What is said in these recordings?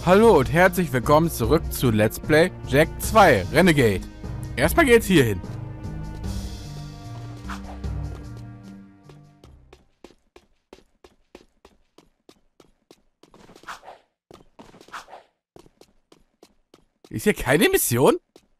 Hallo und herzlich willkommen zurück zu Let's Play Jak 2 Renegade. Erstmal geht's hier hin. Ist hier keine Mission?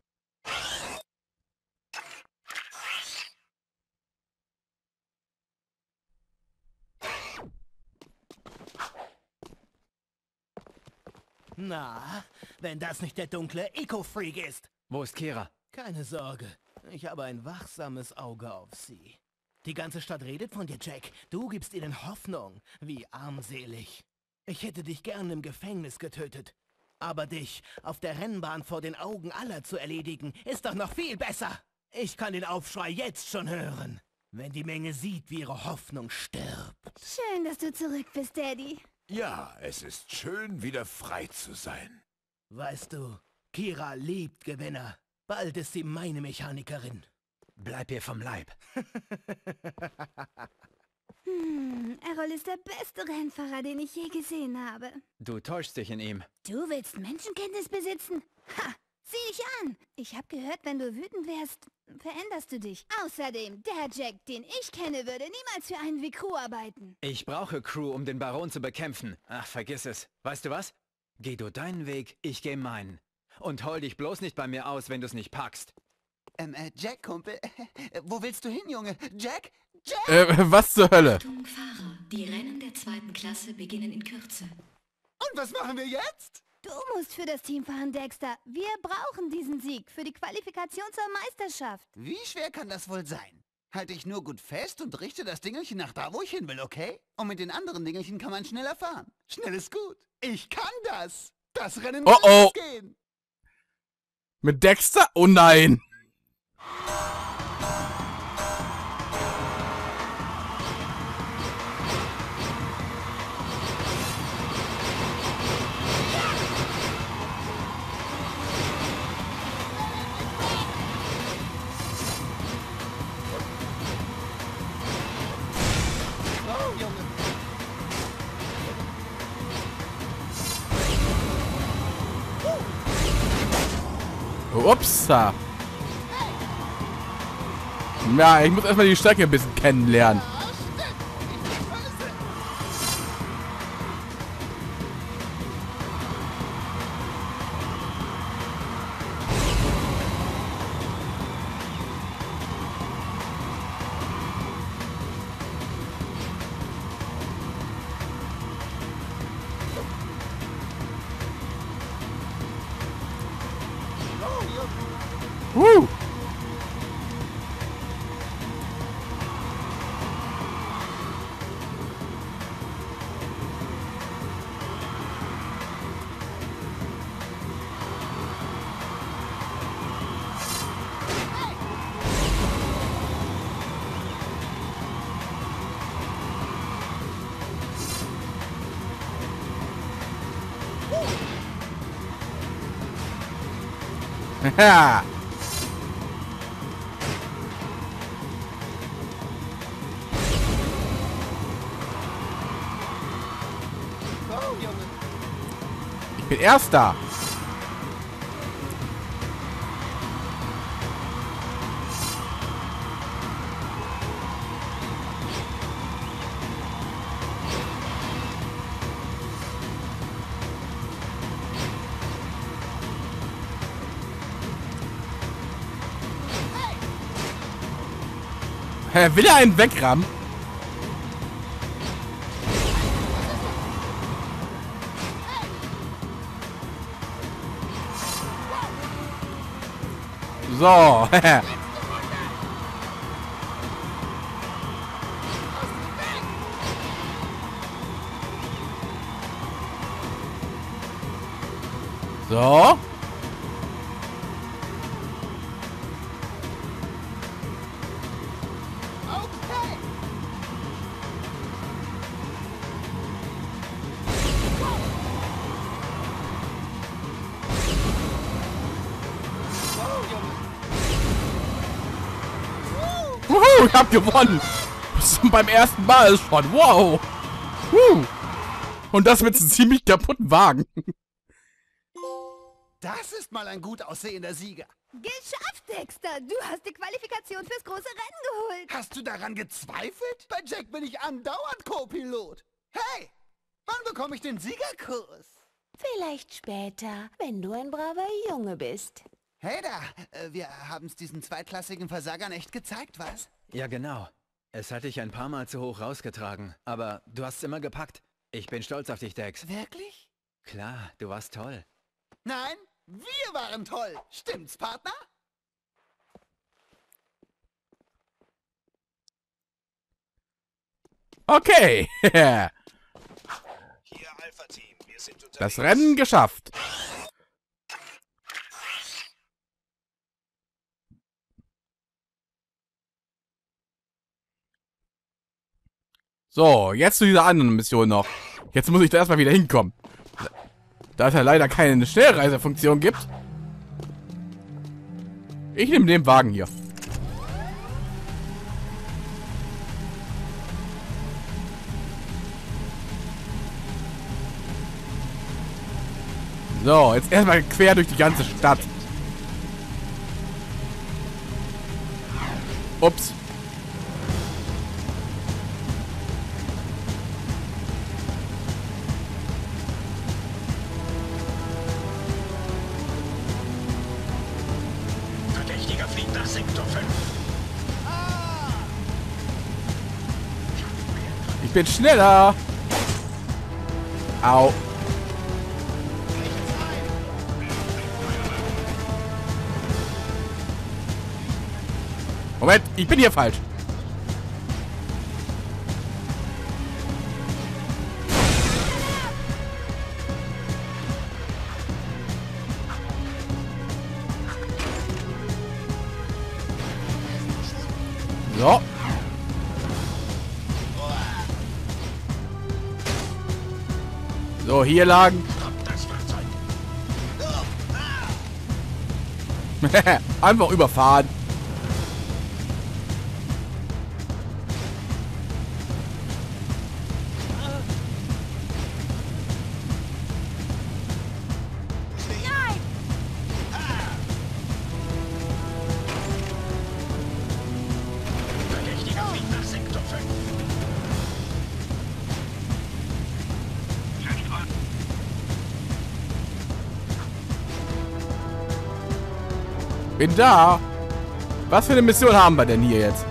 Na, wenn das nicht der dunkle Eco-Freak ist. Wo ist Kira? Keine Sorge, ich habe ein wachsames Auge auf sie. Die ganze Stadt redet von dir, Jack. Du gibst ihnen Hoffnung. Wie armselig. Ich hätte dich gern im Gefängnis getötet. Aber dich auf der Rennbahn vor den Augen aller zu erledigen, ist doch noch viel besser. Ich kann den Aufschrei jetzt schon hören. Wenn die Menge sieht, wie ihre Hoffnung stirbt. Schön, dass du zurück bist, Daddy. Ja, es ist schön, wieder frei zu sein. Weißt du, Kira liebt Gewinner. Bald ist sie meine Mechanikerin. Bleib ihr vom Leib. Errol ist der beste Rennfahrer, den ich je gesehen habe. Du täuschst dich in ihm. Du willst Menschenkenntnis besitzen? Ha! Sieh dich an! Ich habe gehört, wenn du wütend wärst, veränderst du dich. Außerdem, der Jack, den ich kenne, würde niemals für einen wie Crew arbeiten. Ich brauche Crew, um den Baron zu bekämpfen. Ach, vergiss es. Weißt du was? Geh du deinen Weg, ich geh meinen. Und heul dich bloß nicht bei mir aus, wenn du's nicht packst. Jack, Kumpel, wo willst du hin, Junge? Jack? Jack? Was zur Hölle? Achtung, Fahrer. Die Rennen der 2. Klasse beginnen in Kürze. Und was machen wir jetzt? Du musst für das Team fahren, Dexter. Wir brauchen diesen Sieg für die Qualifikation zur Meisterschaft. Wie schwer kann das wohl sein? Halte ich nur gut fest und richte das Dingelchen nach da, wo ich hin will, okay? Und mit den anderen Dingelchen kann man schneller fahren. Schnell ist gut. Ich kann das. Das Rennen Oh, muss oh. losgehen. Mit Dexter? Oh nein! Oh, Junge. Upsa! Ja, ich muss erstmal die Strecke ein bisschen kennenlernen. Woo! Haha! Oh, Junge. Ich bin Erster! Hä, will er einen wegrammen? So, so. Okay. Oh, Junge. Ich hab gewonnen. Beim ersten Mal schon. Wow. Und das mit einem ziemlich kaputten Wagen. Das ist mal ein gut aussehender Sieger. Geschafft, Dexter. Du hast die Qualifikation fürs große Rennen geholt. Hast du daran gezweifelt? Bei Jack bin ich andauernd Co-Pilot. Hey, wann bekomme ich den Siegerkurs? Vielleicht später, wenn du ein braver Junge bist. Hey da, wir haben's diesen zweitklassigen Versagern echt gezeigt, was? Ja, genau. Es hat dich ein paar Mal zu hoch rausgetragen, aber du hast es immer gepackt. Ich bin stolz auf dich, Dex. Wirklich? Klar, du warst toll. Nein, wir waren toll. Stimmt's, Partner? Okay. Hier Alpha-Team, wir sind unterwegs. Das Rennen geschafft. So, jetzt zu dieser anderen Mission noch. Jetzt muss ich da erstmal wieder hinkommen. Da es ja leider keine Schnellreisefunktion gibt. Ich nehme den Wagen hier. So, jetzt erstmal quer durch die ganze Stadt. Ups. Verdächtiger fliegt nach Sektor 5. Ich bin schneller. Au. Moment, ich bin hier falsch. So. So, hier lagen. Das Fahrzeug. Einfach überfahren. Verdächtiger fliegt nach Sektor 5. Bin da. Was für eine Mission haben wir denn hier jetzt?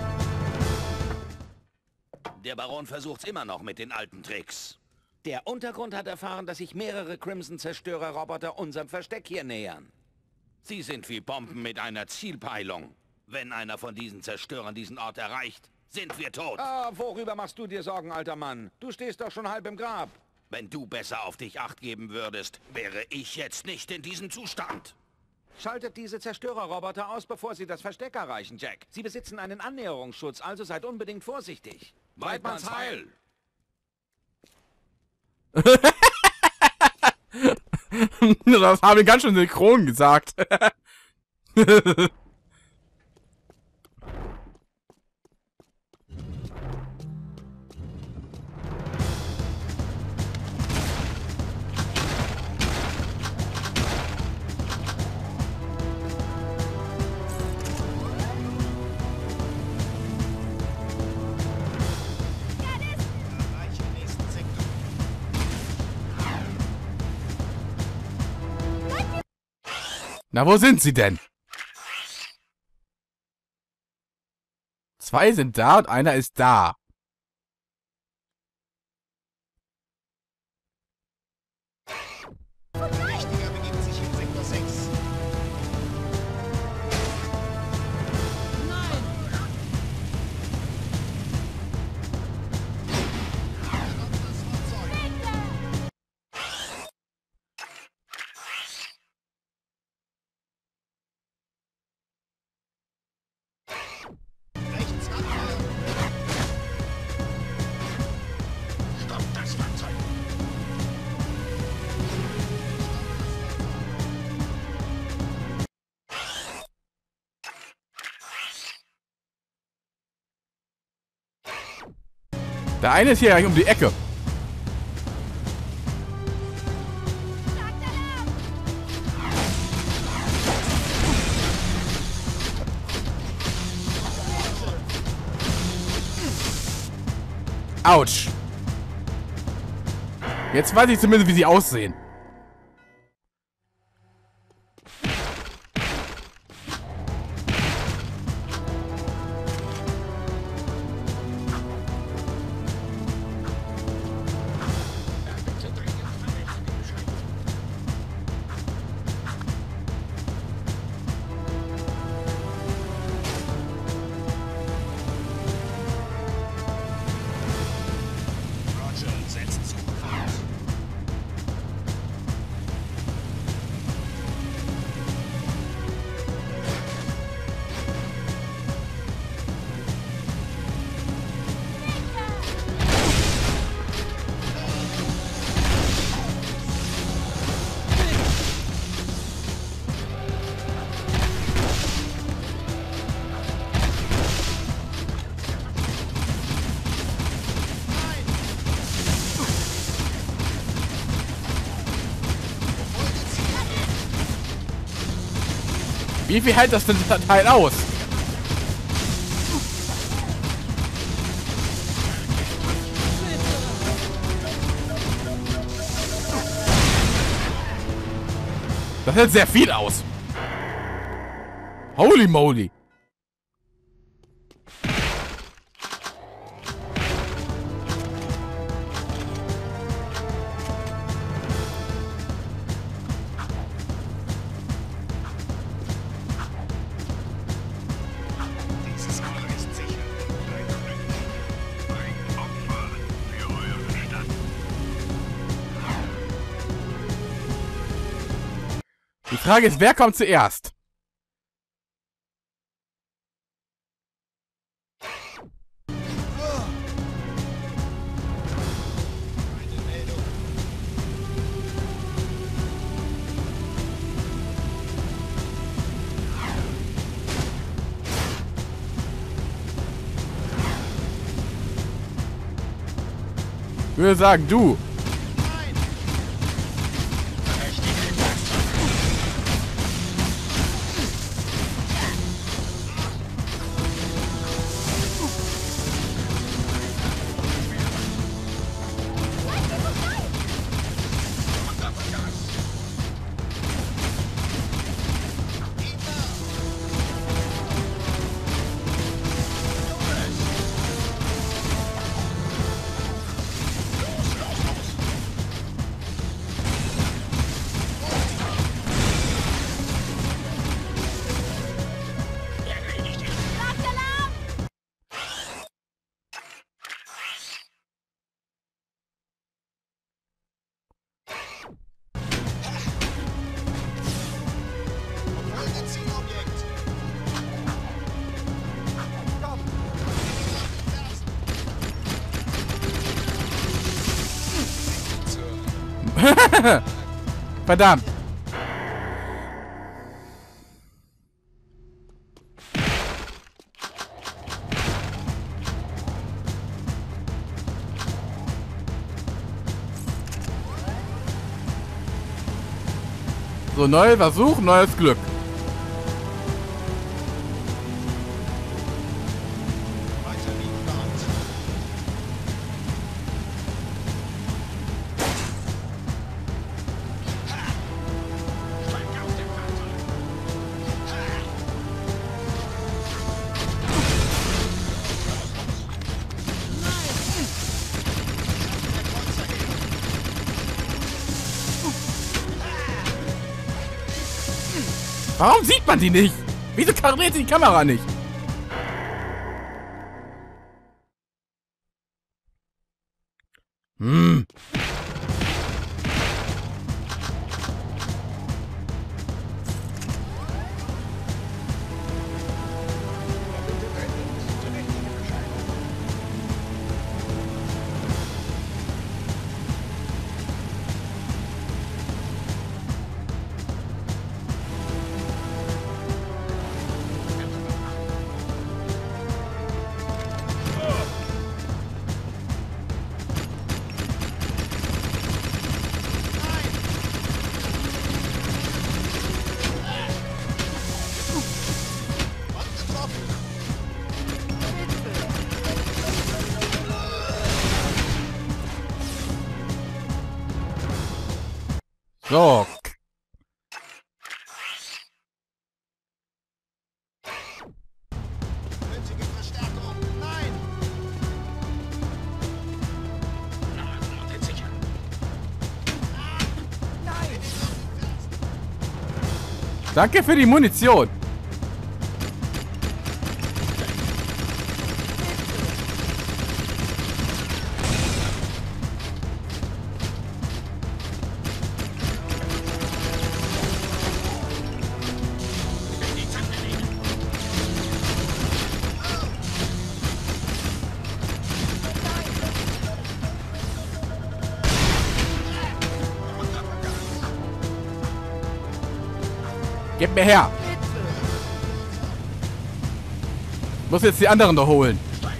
Der Baron versucht's immer noch mit den alten Tricks. Der Untergrund hat erfahren, dass sich mehrere Crimson-Zerstörer-Roboter unserem Versteck hier nähern. Sie sind wie Bomben mit einer Zielpeilung. Wenn einer von diesen Zerstörern diesen Ort erreicht, sind wir tot. Ah, worüber machst du dir Sorgen, alter Mann? Du stehst doch schon halb im Grab. Wenn du besser auf dich Acht geben würdest, wäre ich jetzt nicht in diesem Zustand. Schaltet diese Zerstörerroboter aus, bevor sie das Versteck erreichen, Jack. Sie besitzen einen Annäherungsschutz, also seid unbedingt vorsichtig. Weidmanns Heil! Das haben wir ganz schön synchron gesagt. Na, wo sind sie denn? Zwei sind da und einer ist da. Verdächtiger begibt sich in Sektor 6. Rechts ranfahren. Stoppt das Fahrzeug. Der eine ist hier gleich um die Ecke. Autsch. Jetzt weiß ich zumindest, wie sie aussehen. Wie viel hält das denn Teil aus? Das hält sehr viel aus. Holy moly. Die Frage ist, wer kommt zuerst? Ich würde sagen, du. Verdammt. So, neuer Versuch, neues Glück. Warum sieht man die nicht? Wieso kariert die Kamera nicht? Hm. So. Danke für die Munition. Gib mir her! Ich muss jetzt die anderen da holen.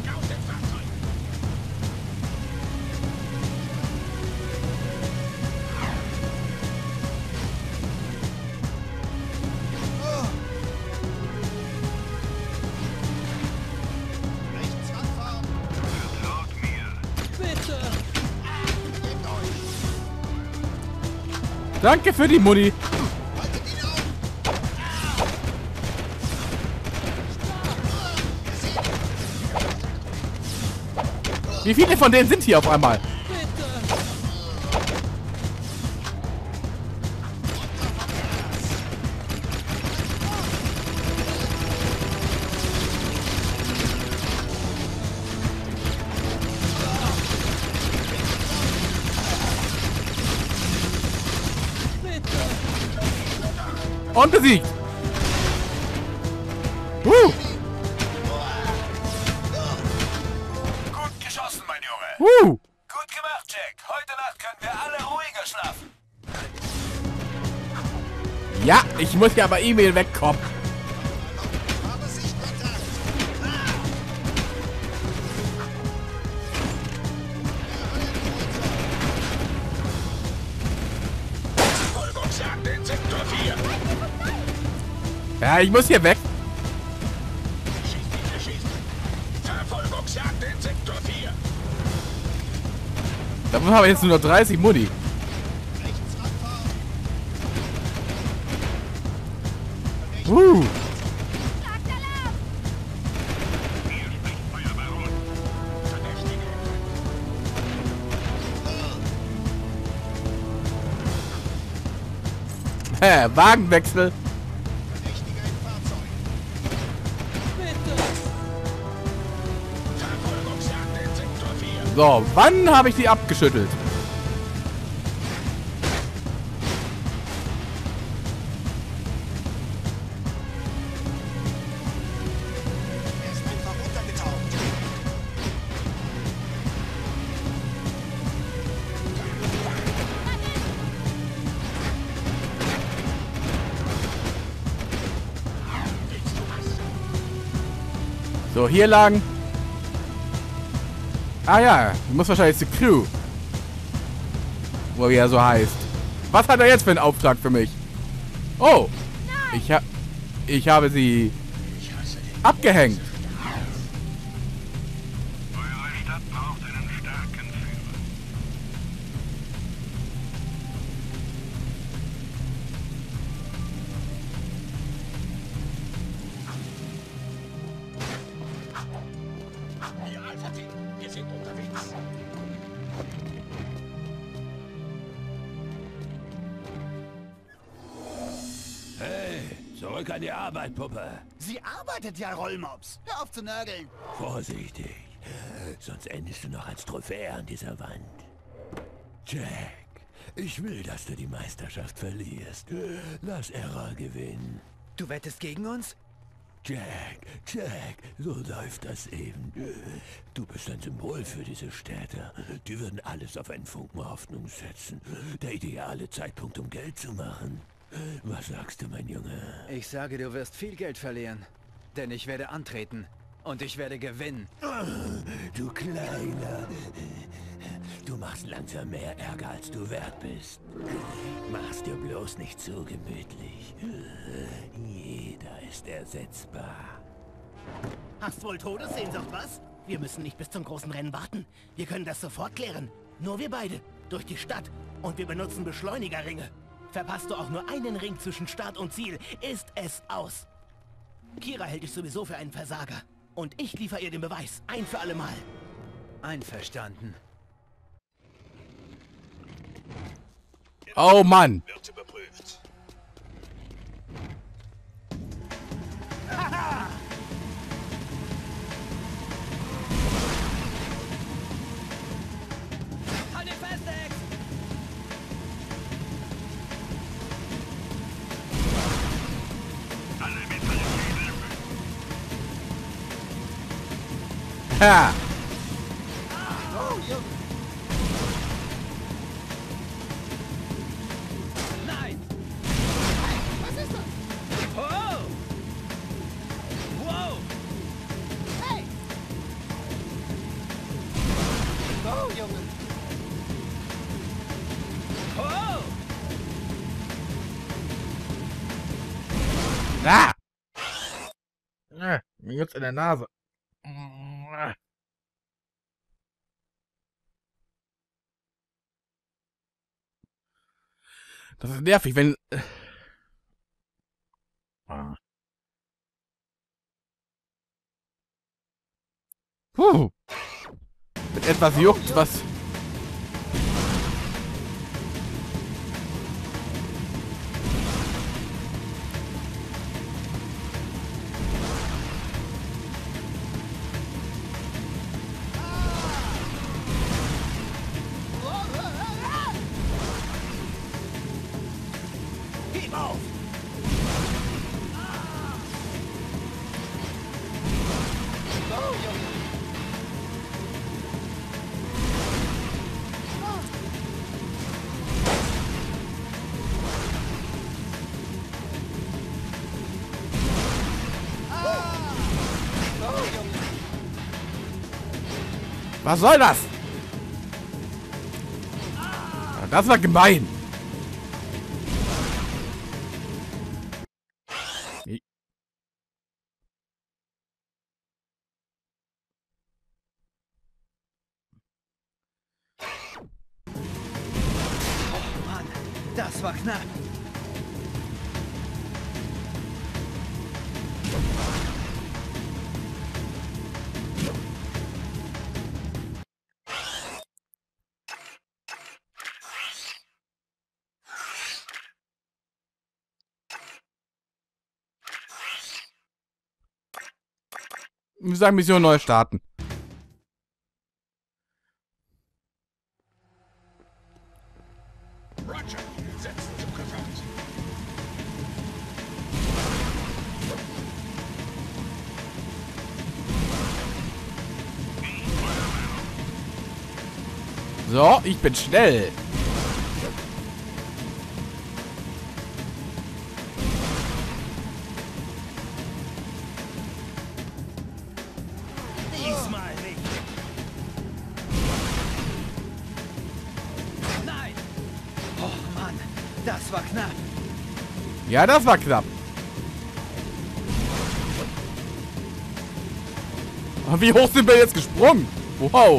Danke für die Muni. Wie viele von denen sind hier auf einmal? Und besiegt. Gut geschossen, mein Junge. Gut gemacht, Jack. Heute Nacht können wir alle ruhiger schlafen. Ja, ich muss ja bei E-Mail wegkommen. Verfolgungsjagd in Sektor 4. Ja, ich muss hier weg. Verfolgungsjagd in Sektor 4. Davon haben wir jetzt nur noch 30 Muni. Wagenwechsel. So, wann habe ich die abgeschüttelt? So, hier lang. Ah ja, du musst wahrscheinlich die Crew. Wo er so heißt. Was hat er jetzt für einen Auftrag für mich? Oh. Ich habe sie abgehängt. Eure Stadt braucht einen starken Führer. Ja, Alpha-Team, wir sind unterwegs. Hey, zurück an die Arbeit, Puppe. Sie arbeitet ja, Rollmops. Hör auf zu nörgeln. Vorsichtig, sonst endest du noch als Trophäe an dieser Wand. Jack, ich will, dass du die Meisterschaft verlierst. Lass Errol gewinnen. Du wettest gegen uns? Jack, so läuft das eben. Du bist ein Symbol für diese Städte. Die würden alles auf einen Funken Hoffnung setzen. Der ideale Zeitpunkt, um Geld zu machen. Was sagst du, mein Junge? Ich sage, du wirst viel Geld verlieren. Denn ich werde antreten. Und ich werde gewinnen. Du Kleiner. Du machst langsam mehr Ärger, als du wert bist. Mach's dir bloß nicht so gemütlich. Jeder ist ersetzbar. Hast wohl Todessehnsucht, was? Wir müssen nicht bis zum großen Rennen warten. Wir können das sofort klären. Nur wir beide. Durch die Stadt. Und wir benutzen Beschleunigerringe. Verpasst du auch nur einen Ring zwischen Start und Ziel, ist es aus. Kira hält dich sowieso für einen Versager. Und ich liefere ihr den Beweis, ein für alle Mal. Einverstanden. Oh Mann. Wird überprüft. Halt ihn fest, Ex! Ha. Oh, Junge. Nein! Was ist das? Oh! Wow! Hey! Oh, Junge. Oh! Ah. Mir jetzt in der Nase. Das ist nervig, wenn... Mit etwas juckt, was... Gib auf! Oh, Junge. Oh, Junge. Was soll das? Das war gemein. Mann, das war knapp. Wir sagen Mission neu starten. Roger, setzen zum Kontakt. So, ich bin schnell. Diesmal nicht! Nein! Oh Mann, das war knapp. Ja, das war knapp. Aber wie hoch sind wir jetzt gesprungen? Wow.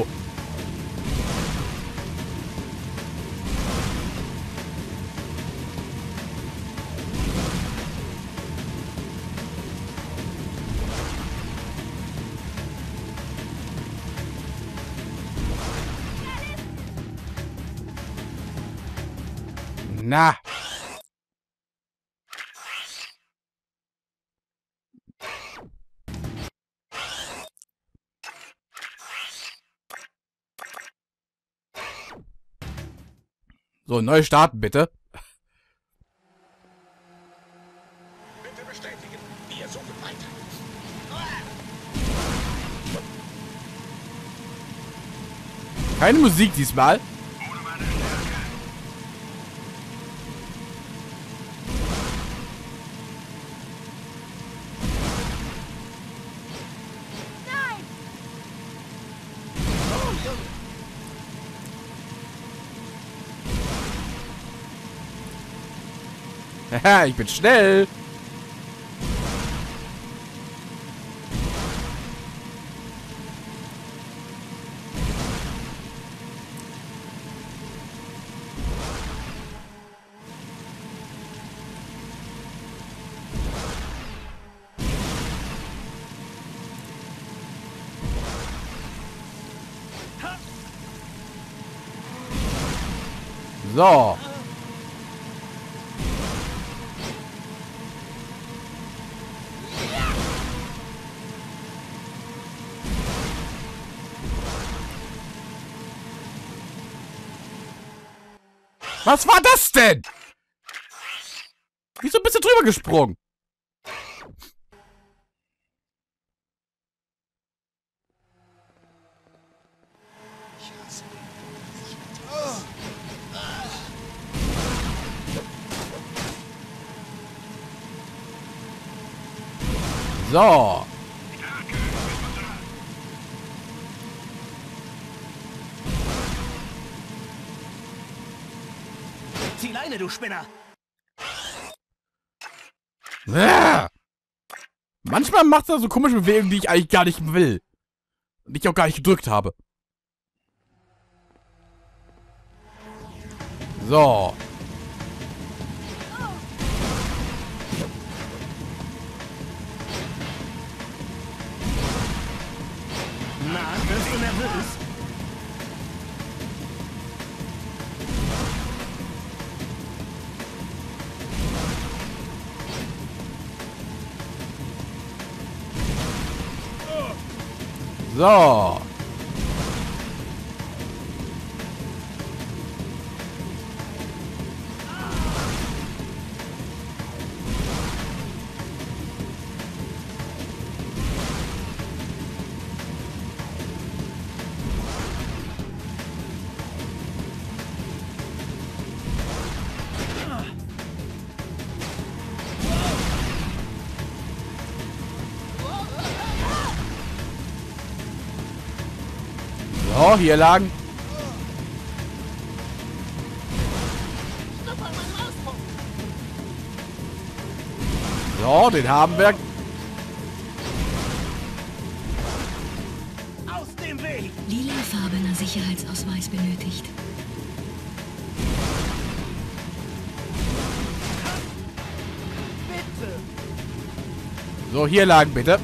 Na. So, neu starten, bitte. Bitte bestätigen. Wir suchen weiter. Keine Musik diesmal. Ohne meine Stärke. Oh, Junge. Haha, ich bin schnell. So. Was war das denn? Wieso bist du drüber gesprungen? So. Zieh Leine, du Spinner! Manchmal macht er so komische Bewegungen, die ich eigentlich gar nicht will. Und die ich auch gar nicht gedrückt habe. So. Na, bist du nervös? So. So, hier lang. So, den haben wir. Aus dem Weg! Lilafarbener Sicherheitsausweis benötigt. Bitte! So, hier lang, bitte.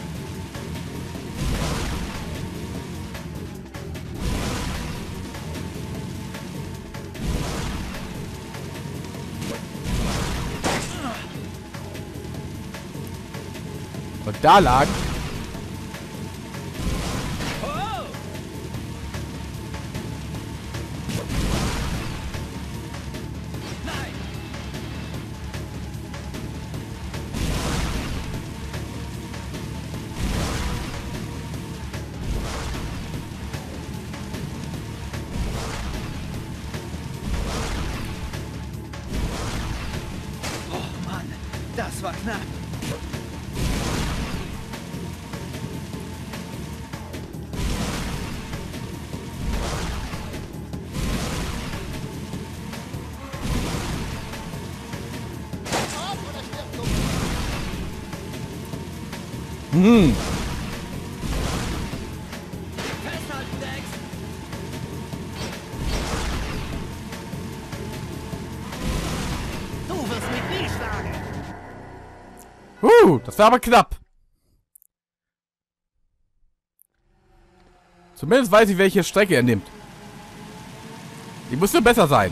Und da lang. Oh Mann, das war knapp. Hm. Festhalten, Dex! Du wirst mich nie schlagen! Das war aber knapp. Zumindest weiß ich, welche Strecke er nimmt. Die muss nur besser sein.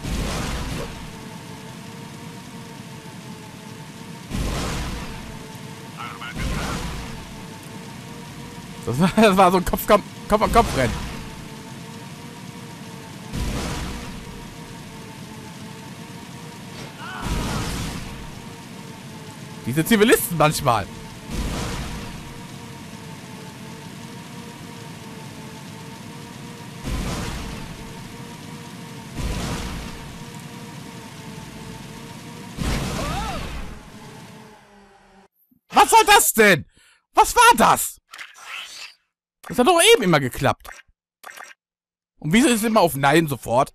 Das war so ein Kopf-an-Kopf-Rennen. Diese Zivilisten manchmal. Was soll das denn? Was war das? Das hat doch eben immer geklappt. Und wieso ist es immer auf Nein sofort?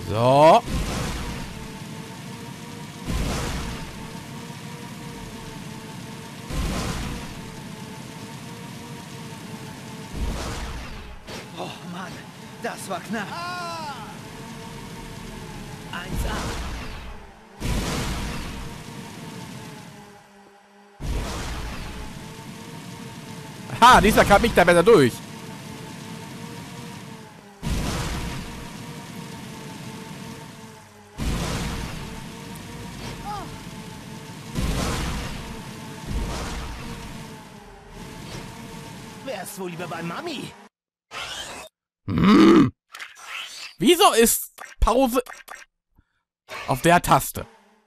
So. Oh Mann, das war knapp. 1A. Ha, dieser kam mich da besser durch. Wärst wohl lieber bei Mami. Wieso ist Pause auf der Taste?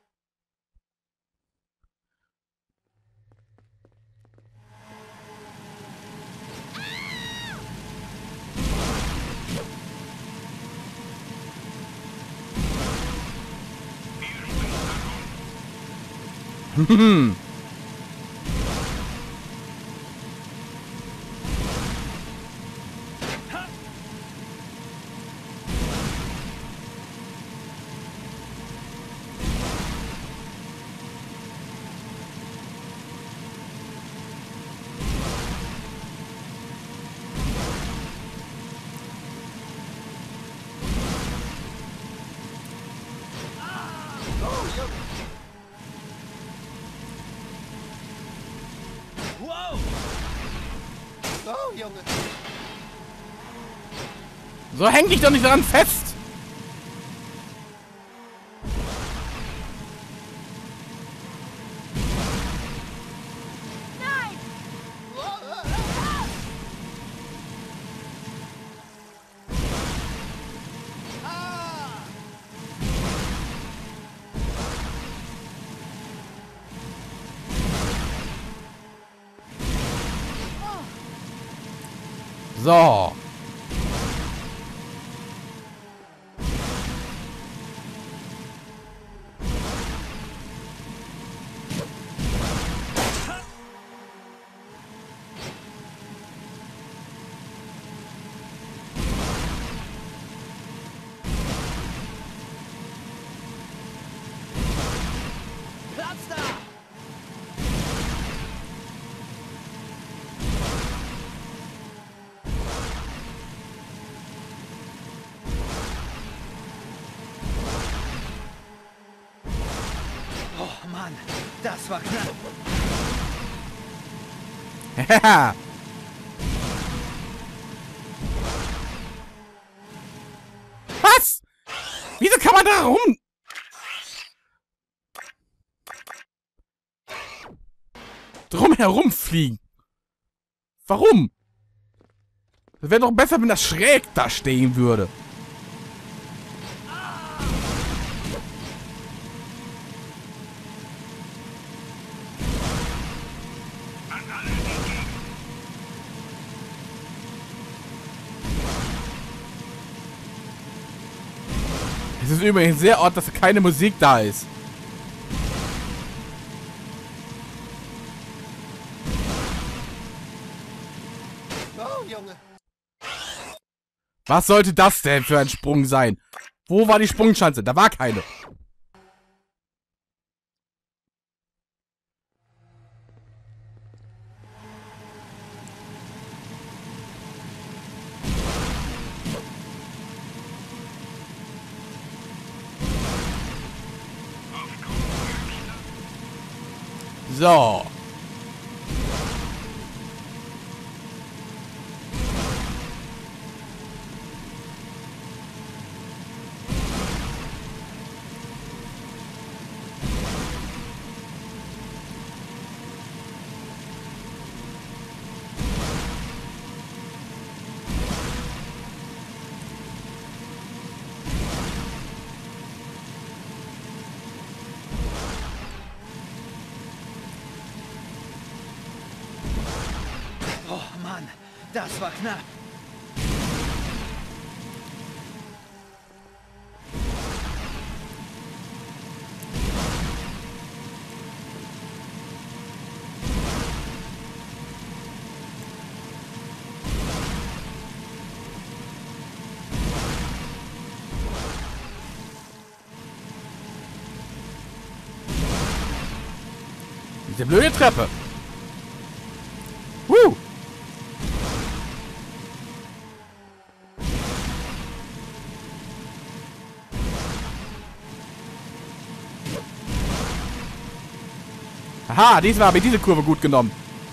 Wow! Oh, Junge! So, häng dich doch nicht daran fest! Nein! So. Platz da! Oh Mann, das war knapp. Haha. Was? Wieso kann man da rum? Drum herumfliegen? Warum? Das wäre doch besser, wenn das schräg da stehen würde. Es ist übrigens sehr odd, dass keine Musik da ist. Oh, Junge! Was sollte das denn für ein Sprung sein? Wo war die Sprungschanze? Da war keine. So. Oh Mann, das war knapp. Diese blöde Treppe. Aha, diesmal habe ich diese Kurve gut genommen.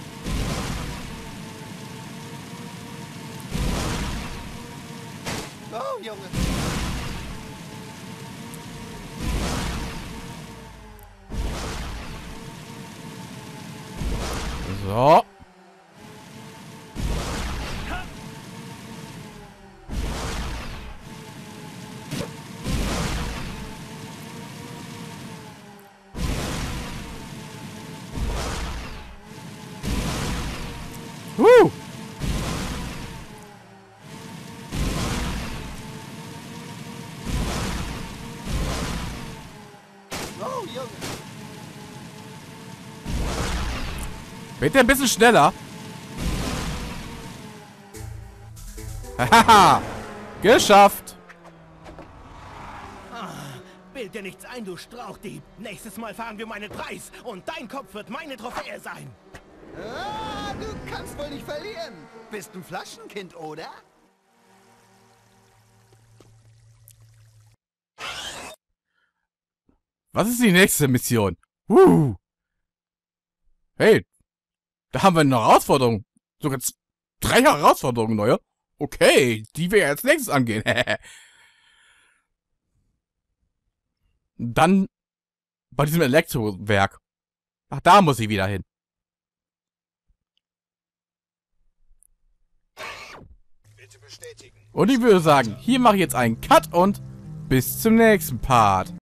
Oh, Junge. So. Oh, Junge. Bitte ein bisschen schneller. Haha. Geschafft. Bild dir nichts ein, du Strauchdieb. Nächstes Mal fahren wir meinen Preis und dein Kopf wird meine Trophäe sein. Ah, du kannst wohl nicht verlieren. Bist ein Flaschenkind, oder? Was ist die nächste Mission? Hey, da haben wir eine Herausforderung. Sogar 3 Herausforderungen neue. Okay, die wir als nächstes angehen. Dann bei diesem Elektrowerk. Ach, da muss ich wieder hin. Bitte bestätigen. Und ich würde sagen, hier mache ich jetzt einen Cut und bis zum nächsten Part.